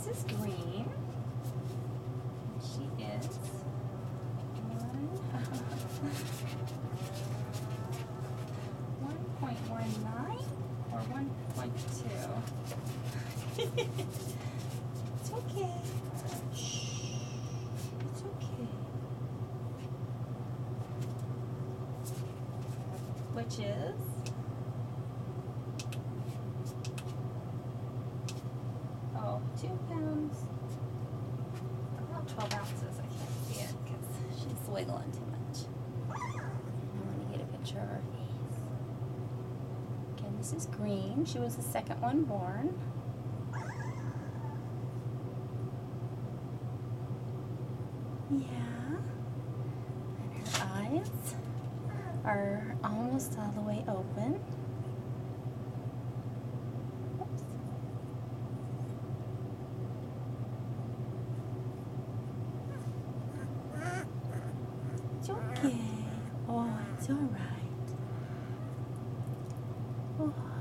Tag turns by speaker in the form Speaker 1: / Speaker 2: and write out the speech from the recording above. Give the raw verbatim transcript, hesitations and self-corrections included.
Speaker 1: this is green. She is one point one nine or one point two. It's okay. Shh. It's okay. Which is oh, two pounds. About twelve ounces. I can't see it because she's wiggling too much. I'm gonna get a picture of her face. Again, this is green. She was the second one born. Yeah. And her eyes are almost all the way open. Oops. It's okay. Oh, it's all right. Oh.